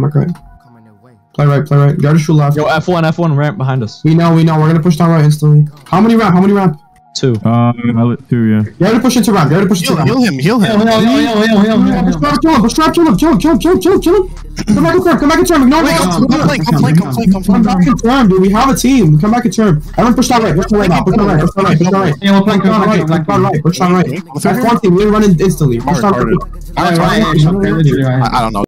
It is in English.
back right. Play right, play right. Gotta shoot left. Yo, F1 ramp behind us. We know. We're gonna push down right instantly. How many ramp? 2. I lit 2, yeah. You gotta push into ramp. Heal him. Kill him. Kill him. Come back in turn. Ignore me. Come flank. Come back in turn, dude. We have a team. Come back in turn. Everyone push down right. Push down right. Yeah, we'll flank right. Push down right. That's one team. We're running instantly. Push down right. I don't know.